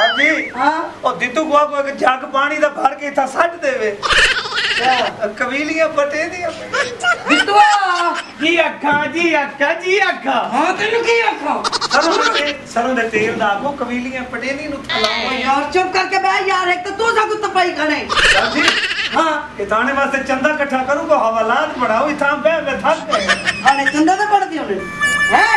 साहब जी हां ओ दित्तू को एक जग पानी दा भर के इथा सट देवे कबीलियां पटे दी दित्तुआ जी अक्खा जी अक्खा हां तेनु की आखा सरों दे तेल दा को कबीलियां पटे नी नु थलाओ यार चुप करके बैठ यार एक तो तू सब तपाई खड़े साहब जी हां ये थाने वास्ते चंदा इकट्ठा करूं को हवालात बढ़ाओ इथा बे मैं थक गए थाने चंदा तो पड़ती होने हैं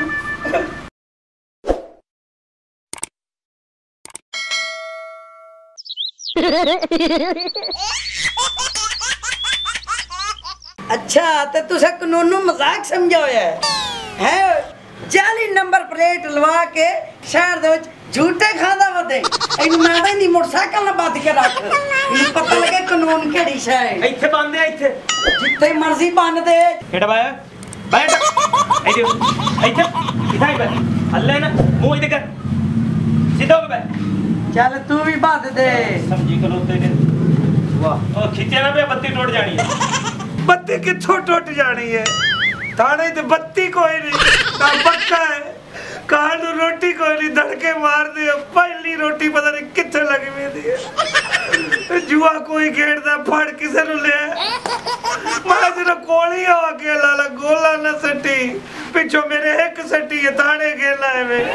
अच्छा तो तुसा कानूनू मजाक समझा होया है 40 नंबर प्लेट लवा के शहर दे विच झूठे खांदा वदे इन मैं नहीं मोटरसाइकिल ना बांध के रख इन पता लगे कानून केड़ी शय है इथे बंद है इथे जिथे मर्जी बांध दे केड़ा बैठ इथे इथे बैठ हल्ले ना मुंह इधर कर सीधा हो बैठ चल तू भी बांध दे समझी खलोते ने वाह ओ खींचे ना पे बत्ती टूट जानी है बत्ती किथों टूट जानी है थाने ते बत्ती कोई नहीं ना पक्का है कान रोटी कोई नहीं धड़के मार दे पहली रोटी पता नहीं किथे लगी हुई है जुआ कोई खेड़दा फड़ किसे नु ले मैं जरा कोली हो अकेला ला गोला न सटी पिछो मेरे एक सटी है थाने खेला है वे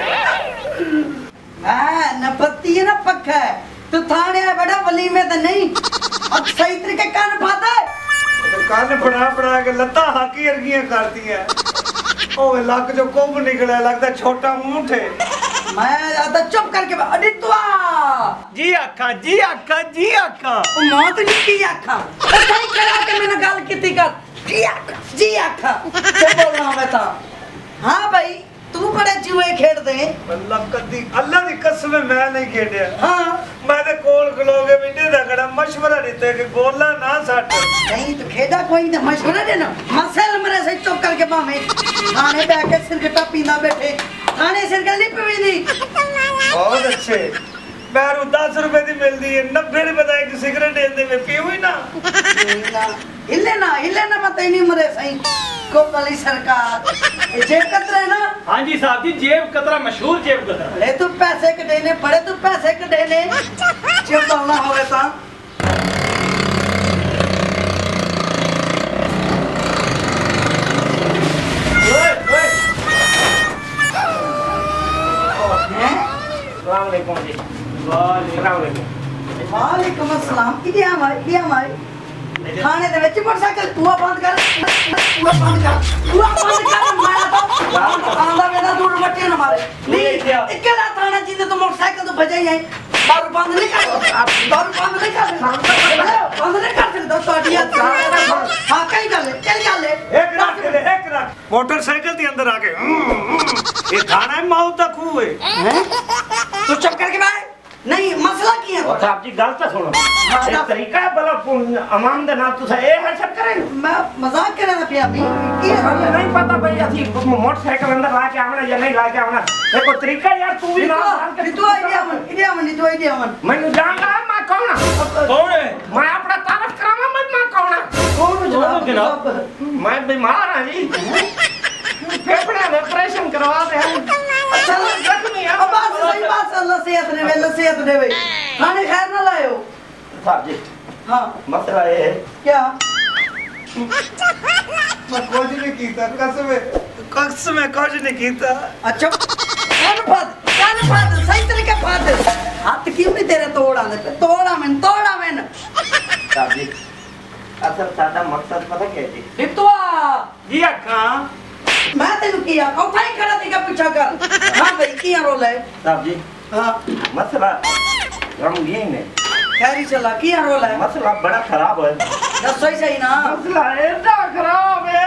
हां न पत्ती है ना पक्का है तू थाने बड़ा वली में तो नहीं अब सही तरीके कान फादा कान बड़ा के लत्ता हाकी अर्गियां करती है ओ लक जो कुंभ निकला लगता छोटा ऊंट है मैं ज्यादा चुप करके अडितवा जी अक्खा ओ मौत निकी आखा ओ सही करा के मैंने गल कीती कर जी आखा चुप बोलना मैं ता हां भाई तू बड़े जुए खेड दे अल्लाह दी कसम मैं नहीं खेड़या हां मैं ते कोल खलोगे बिन्ने दा कड़ा मशवरा दिते कि गोला ना सट नहीं तो खेड़ा कोई ना मशवरा देना मसल मरे से चुप करके बामे थाने बैठ के सिरकटा पींदा बैठे थाने सिरकट नहीं पीवी बहुत अच्छे मैरू 10 रुपए दी मिलदी है 90 रुपए दा एक सिगरेट देंदे में पीऊ ही ना हिले ना मत नहीं मरे सही को वाली सरकार जेब कतरा है ना हां जी साहब जी जेब कतरा मशहूर जेब कतरा ले तू पैसे कटेने पड़े तू पैसे कटेने जब बोलना होवे ता अस्सलाम वालेकुम जी वालेकुम अस्सलाम इडिया माई थाने दे विच मोटरसाइकिल तू बंद कर मैं तो आंदा वेदा दूर मट्टी ना मारे नहीं इकला थाना जिंदे तो मोटरसाइकिल तो बजाई है दारू बंद नहीं कर सकदा तो अडिया हां कई गल एक रख मोटरसाइकिल के अंदर आके ये थाना है मौत दा खूह है तू चुप करके बैठ नहीं मसला की है साहब जी गल तो सुनो ये तरीका है भला अमान दे नाल तुसा ए हर सब करे मैं मजाक कर रहा था अभी ये नहीं पता भाई असी मोटरसाइकिल अंदर ला के आवना या नहीं ला के आवना देखो तरीका यार तू भी ना तू आइडिया मन मैंने जानना है मैं कौन है मैं अपना तारीफ करावा मैं कौन जनाब मैं बीमार हां जी फेफड़े में ऑपरेशन करवा दे अच्छा जख्मी है अब बात सही बात अल्लाह सेहत देवे खाने खैर ना लायो साहब जी हां मसला ये है क्या मैं कुछ नहीं कीता कसम है कुछ नहीं कीता अच्छा कान फाद सही तरीके फाद हाथ क्यों नहीं तेरे तोड़ा मैं साहब जी असल सादा मकसद पता क्या जी दित्वा जी अक्खा मैं तेनु किया उठाई खड़ा थी का पीछा कर हां भाई किया रोल है साहब जी हां मसला गमगीन है खैरी चला किया रोल है मसला बड़ा खराब है दस सही ना मसला ऐसा खराब है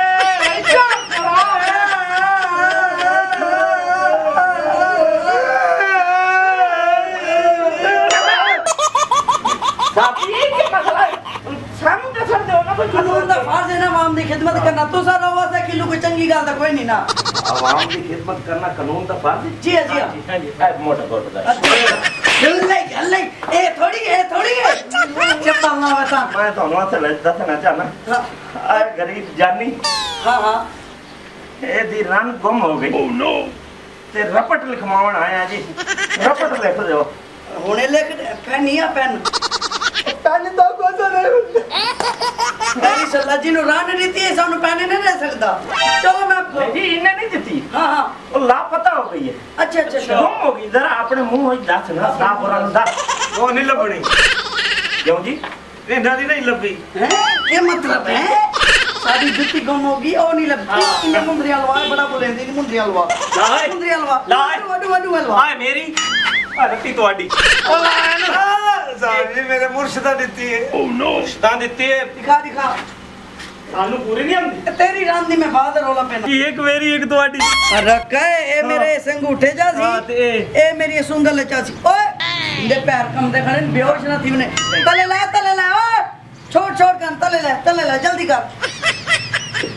साहब जी ये मसला समझ सकते हो ना कोई कानून दा फर्ज है ना आवाम दी खिदमत करना तो सारा वास्ते किलो कोई चंगी गल दा कोई नहीं ना आवाम की खिदमत करना कानून दा फर्ज है जी हां जी मोटा गल्ले ए थोड़ी चप्पल ना बता मैं तो वास्ते दसना चाहना आ गरीब जानी हां ए दी रन गुम हो गई ओह नो ते रपट लिखवाउण आया जी रपट लिख दो होने लिख पेनिया पेन ਪੈਨ ਦਾ ਕੁਝ ਨਹੀਂ मेरी सलाह जिन्हों रान रीति है सानू पेन नहीं दे सकता चलो मैं जी इन्हें नहीं देती हाँ हाँ वो लापता हो गई है अच्छा अच्छा अच्छा गुम हो गई जरा अपने मुंह ही दस ना साफ और अंदर ਉਹ ਨਹੀਂ ਲੱਭਣੀ क्यों जी ਇਹਨਾਂ ਦੀ ਨਹੀਂ ਲੱਭੀ हैं क्या मतलब है सारी जुत्ती गुम होगी और नहीं लगती इन्हें मुंदरी हलवा बड़ा बोले दी मुंदरी हलवा लाए मुंदरी हलवा लाए वडू वडू हलवा हाय मेरी ਰੱਤੀ ਤੁਹਾਡੀ ਉਹ ਲਾਇਆ ਨਾ ਸਾਹਿਬ ਜੀ ਮੇਰੇ ਮੁਰਸ਼ਿਦਾ ਦਿੱਤੀ ਹੈ ਓ ਨੋ ਤਾਂ ਦਿੱਤੀ ਹੈ दिखा दिखा ਸਾਨੂੰ ਪੂਰੀ ਨਹੀਂ ਆਉਂਦੀ तेरी रांदी में बाद रोला पेना ਇੱਕ ਮੇਰੀ ਇੱਕ ਤੁਹਾਡੀ रखे ए मेरे संगूठे जा सी ਹਾਂ ਤੇ ए मेरी सुंगल चा सी ओए इनके पैर कम दे खड़े बेहोश ना थी ने तले ले ओए छोड़ कर तले ले जल्दी कर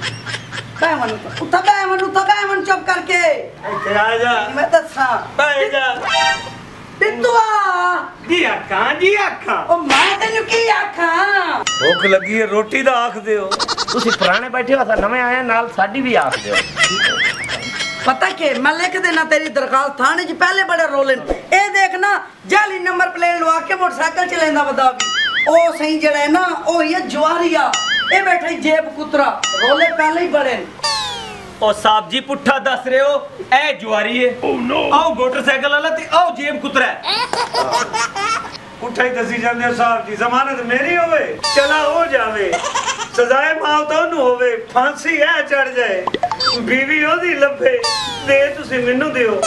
बैमन चुप करके ਇੱਥੇ ਆ ਜਾ मैं दसा ਬਹਿ ਜਾ बिट्टुआ ਜੀ ਅੱਖਾਂ ओ मैं तेनु की आखां ਭੁੱਖ ਲੱਗੀ ਹੈ ਰੋਟੀ ਦਾ ਆਖ ਦਿਓ ਤੁਸੀਂ ਪੁਰਾਣੇ ਬੈਠੇ ਹੋ ਤਾਂ ਨਵੇਂ ਆਏ ਨਾਲ ਸਾਡੀ ਵੀ ਆਖ ਦਿਓ पता के मैं लिख देना तेरी दरखास्त थाने च पहले बड़े रोले ए देखना जाली नंबर प्लेट लवा के मोटरसाइकिल चलेंदा बता भी ओ सही जड़ा है ना ओ ये जवारिया ए बैठा जेब कुतरा रोले पहले ही बड़े ਉਹ ਸਾਹਿਬ ਜੀ ਪੁੱਠਾ ਦੱਸ ਰਹੇ ਹੋ ਇਹ ਜੁਆਰੀ ਹੈ ਓ ਨੋ ਆਓ ਮੋਟਰਸਾਈਕਲ ਵਾਲਾ ਤੇ ਆਓ ਜੇਬ ਕੁਤਰਾ ਪੁੱਠਾ ਹੀ ਦੱਸੀ ਜਾਂਦੇ ਹੋ ਸਾਹਿਬ ਜੀ ਜ਼ਮਾਨਤ ਮੇਰੀ ਹੋਵੇ ਚਲਾ ਹੋ ਜਾਵੇ ਸਜ਼ਾਏ ਮੌਤ ਉਹਨੂੰ ਹੋਵੇ ਫਾਂਸੀ ਐ ਚੜ ਜਾਏ ਬੀਵੀ ਉਹਦੀ ਲੱਭੇ ਦੇ ਤੁਸੀਂ ਮੈਨੂੰ ਦਿਓ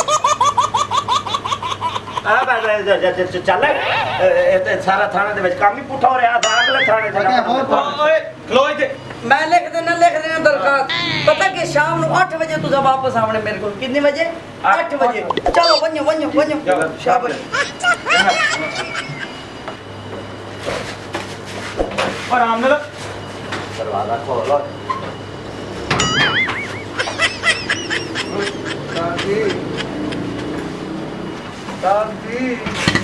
ਆ ਬਸ ਚੱਲ ਇਹ ਸਾਰਾ ਥਾਣੇ ਦੇ ਵਿੱਚ ਕੰਮ ਹੀ ਪੁੱਠਾ ਹੋ ਰਿਹਾ ਤਾਂ ਅਗਲੇ ਥਾਣੇ ਚ ਓਏ ਖਲੋ ਇੱਥੇ मैं लिख देना दरखास्त पता के शाम ਨੂੰ 8 ਵਜੇ ਤੁਸੀਂ ਵਾਪਸ ਆਵਣੇ ਮੇਰੇ ਕੋਲ ਕਿੰਨੇ ਵਜੇ 8 ਵਜੇ ਚਲੋ ਵੰਨੋ ਸ਼ਾਬਾਸ਼ और आमने लग दरवाजा खोलो ਸਾਹਿਬ ਜੀ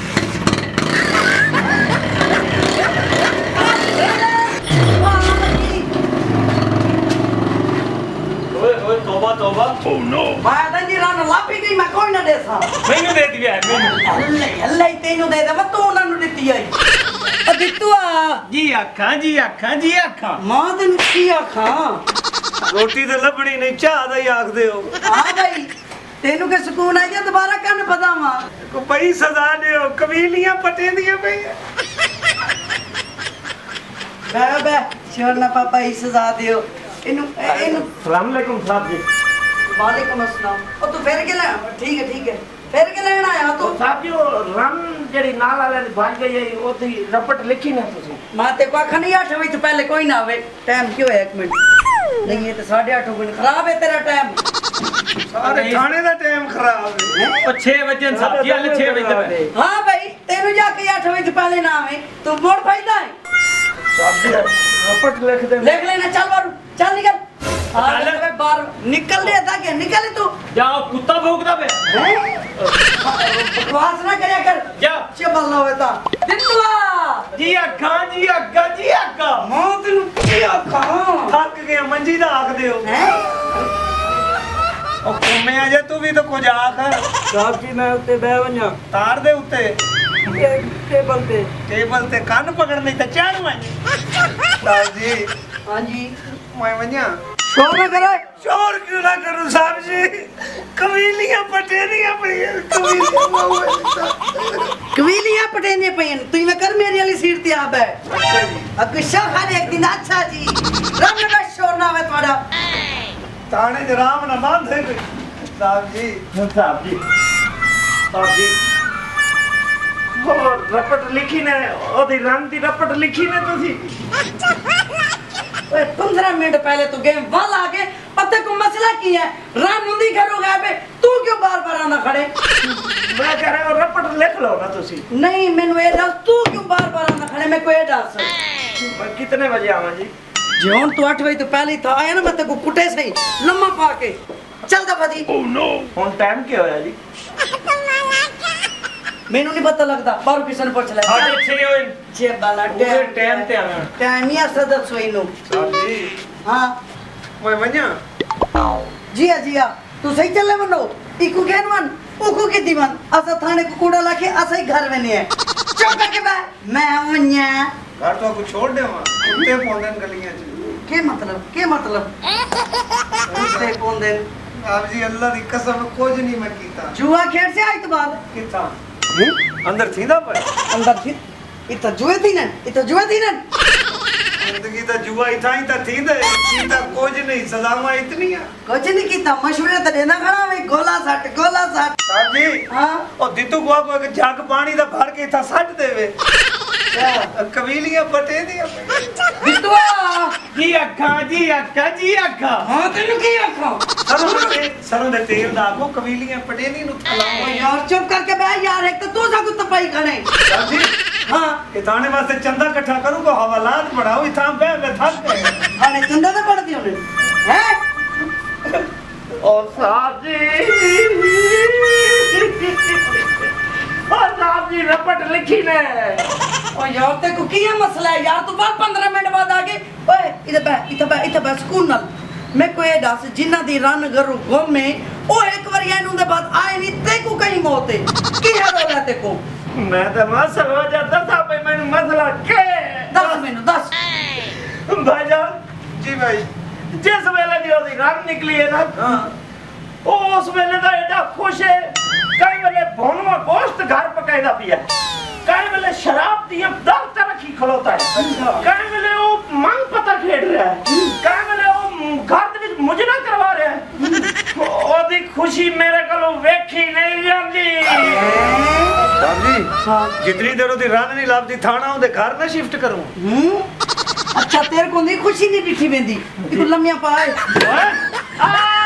ओए तौबा तौबा ओ नो ਮਾਤਾ ਜੀ ਰਾਂ ਲਾਪੀ ਗਈ ਮੈਂ ਕੋਈ ਨਾ ਦੇਸਾਂ ਮੈਨੂੰ ਦੇ ਦਿਆ ਮੈਨੂੰ ਅੱਲੇ ਤੈਨੂੰ ਦੇ ਦੇਵਾਂ ਤੂੰ ਉਹਨਾਂ ਨੂੰ ਦਿੱਤੀ ਆਈ ਉਹ ਦਿੱਤੂਆ ਜੀ ਅੱਖਾਂ ਮਾਂ ਤੈਨੂੰ ਕੀ ਆਖਾਂ ਰੋਟੀ ਤੇ ਲੱਭਣੀ ਨਹੀਂ ਚਾਹ ਦਾ ਹੀ ਆਖ ਦਿਓ ਹਾਂ ਭਾਈ ਤੈਨੂੰ ਕਿ ਸਕੂਨ ਆ ਗਿਆ ਦੁਬਾਰਾ ਕੰਨ ਪਤਾਵਾਂ ਕੋ ਪਈ ਸਜ਼ਾ ਦਿਓ ਕਬੀਲੀਆਂ ਪਟੇ ਦੀਆਂ ਪਈਆਂ ਬੈ ਸ਼ਰਨਾ ਪਾਪਾ ਹੀ ਸਜ਼ਾ ਦਿਓ ਇਹਨੂੰ ਸਲਾਮ ਅਲੈਕੁਮ ਸਾਹਿਬ ਜੀ ਵਾਲੇਕੁਮ ਅਸਲਾਮ ਉਹ ਤੂੰ ਫਿਰ ਕੇ ਲੈ ਠੀਕ ਹੈ ਫਿਰ ਕੇ ਲੈਣ ਆਇਆ ਤੂੰ ਸਾਹਿਬ ਜੀ ਉਹ ਰਮ ਜਿਹੜੀ ਨਾਲ ਵਾਲਿਆਂ ਦੀ ਬਣ ਗਈ ਹੈ ਉਹਦੀ ਰਪਟ ਲਿਖੀ ਨਾ ਤੁਸੀਂ ਮਾਂ ਤੇ ਕੋ ਅੱਖ ਨਹੀਂ 8 ਵਜੇ ਤੋਂ ਪਹਿਲੇ ਕੋਈ ਨਾ ਆਵੇ ਟਾਈਮ ਕੀ ਹੋਇਆ 1 ਮਿੰਟ ਨਹੀਂ ਇਹ ਤਾਂ 8:30 ਹੋ ਗਏ ਖਰਾਬ ਹੈ ਤੇਰਾ ਟਾਈਮ ਸਾਰੇ ਖਾਣੇ ਦਾ ਟਾਈਮ ਖਰਾਬ ਹੈ ਉਹ 6 ਵਜੇ ਸਬਜ਼ੀ ਵਾਲੇ 6 ਵਜੇ ਤੱਕ ਹਾਂ ਭਾਈ ਤੈਨੂੰ ਜਾ ਕੇ 8 ਵਜੇ ਤੋਂ ਪਹਿਲੇ ਨਾ ਆਵੇ ਤੂੰ ਮੋੜ ਫਾਇਦਾ ਹੈ ਸਾਹਿਬ ਜੀ ਰਪਟ ਲਿਖ ਦੇ ਲਿਖ ਲੈਣਾ ਚੱਲ ਬਾਹਰ ਚੱਲ ਨਿਕਲ ਆ ਬਾਹਰ ਨਿਕਲ ਲਿਆ ਤਾਂ ਕਿ ਨਿਕਲ ਤੂੰ ਜਾਓ ਕੁੱਤਾ ਭੌਂਕਦਾ ਵੇ ਬਕਵਾਸ ਨਾ ਕਰਿਆ ਕਰ ਜਾ ਚਬਲ ਨਾ ਹੋਵੇ ਤਾਂ ਦਿੱਤੂਆ ਜੀ ਅੱਖਾਂ ਮਾਂ ਤੈਨੂੰ ਕੀ ਆਖਾਂ ਥੱਕ ਗਿਆ ਮੰਜੀ ਦਾ ਆਖ ਦਿਓ ਹੈ ਉਹ ਕੁੰਮਿਆ ਜੇ ਤੂੰ ਵੀ ਤਾਂ ਕੁਝ ਆਖ ਸਾਹਿਬ ਜੀ ਮੈਂ ਉੱਤੇ ਬਹਿ ਵੰਨਾ ਤਾਰ ਦੇ ਉੱਤੇ ਟੇਬਲ ਤੇ ਕੰਨ ਪਕੜ ਨਹੀਂ ਤਾਂ ਚੜ ਮੈਂ ਸਾਹਿਬ ਜੀ ਹਾਂਜੀ ਮੈਂ ਵੰਨਾ ਸ਼ੋਰ ਨਾ ਕਰੋ ਸ਼ੋਰ ਕਿਉਂ ਨਾ ਕਰੂ ਸਾਹਿਬ ਜੀ ਕਬੀਲੀਆਂ ਪਟੇ ਦੀਆਂ ਪਈਆਂ ਕਵੀਲੀਆਂ ਪਟੇਨੇ ਪਈਆਂ ਤੂੰ ਮੈਂ ਕਰ ਮੇਰੀ ਵਾਲੀ ਸੀਟ ਤੇ ਆ ਬੈ ਅੱਛਾ ਜੀ ਅਕਸ਼ਾ ਖਾਨ ਇੱਕ ਦਿਨ ਅੱਛਾ ਜੀ ਰੰਗ ਦਾ ਸ਼ੋਰ ਨਾ ਹੋਵੇ ਤੁਹਾਡਾ ਤਾਣੇ ਚ ਰਾਮ ਨਾ ਬਾਂਧੇ ਕੋਈ ਸਾਹਿਬ ਜੀ ਹੋਰ ਰਪਟ ਲਿਖੀ ਨੇ ਉਹਦੀ ਰੰਗ ਦੀ ਰਪਟ ਲਿਖੀ ਨੇ ਤੁਸੀਂ ओए 15 मिनट पहले तू गेम वाल आ गए पता को मसला की है राम मुंदी करो गए तू क्यों बार-बार आना खड़े मैं कह रहा हूं रपट लिख लो ना तुसी नहीं मैनू ए दस तू क्यों बार-बार आना खड़े मैं कोई दस मैं कितने बजे आवां जी जे हुन तू 8 बजे तो पहले ही था आया ना मैं तेको कुटे सही लम्मा पा के चल दफा दी ओह नो हुन टाइम क्या होया जी मैनू नहीं पता लगता बाहर किसी ने पूछ ले 6:30 होए जे बाला पूरे टाइम ते आवां टाइम ही असर दस सोई नु ਸਾਹਿਬ ਜੀ हां ਮੈਂ ਵੰਨਾ जी हां तू सही चले मनो इकू गेन वन उको के दीवान असा थाने को कूड़ा लाके असा ही घर में नहीं है चुप करके बैठ मैं वन्या घर तो को छोड़ दे वहां कुत्ते पौंदे गलियां च के मतलब कुत्ते पौंदे आप जी अल्लाह दी कसम कुछ नहीं मैं कीता जुआ खेल से आई तो बाद किथा अंदर थींदा पर अंदर थी इतना जुए थी ना जिंदगी दा जुआ इथा ही ता थींदे कीता कुछ नहीं सजावा इतनी है कुछ नहीं कीता मशवरे तो देना खड़ा में गोला सट साहब जी हां और दित्तू को एक जग पानी दा भर के इथा सट देवे कबीलियां पटे दी बिटुआ जी अक्खा हां तेनु की आखा सरों दे तेल दा को कबीलियां पटे नी नु थलाओ यार चुप करके बैठ यार एक तो तू सा कुत्ता पाई खड़े साहब जी हां इताने वास्ते चंदा इकट्ठा करूं को हवालात बढ़ाओ इथा पे मैं थक गए थाने चंदा तो पड़ती होने हैं और साहब जी रपट लिखी ने ओ यार ते को किया मसला है यार तू बात 15 मिनट बाद आ गए ओए इधर बे सुकून नाल मैं कोई दस जिन्ना दी रन गरु गुम में ओ एक बार एनु दे बाद आए नहीं ते को कहीं मौत है की है रोला ते को मैं तो मसल हो जाता था भाई मैंने मसला के दस मेनू दस भाईजान जी भाई जिस वेले दी ओदी रन निकली है ना हां ओ उस वेले दा एडा खुश है कई वेले भोनवा गोश्त घर पकाईदा पिया कई वेले शराब दी दफ्त रखी खलोता है कई वेले ओ मंग पता खेड रहा है कई वेले ओ घर दे विच मुजरा करवा रहा है ओदी खुशी मेरे कोलों वेखी नहीं जांदी साहब जी जितनी देर ओदी रन नहीं लाभदी थाना ओदे घर ना शिफ्ट करूं अच्छा तेरे को नहीं खुशी नहीं दिखी वेंदी तू लम्मिया पाए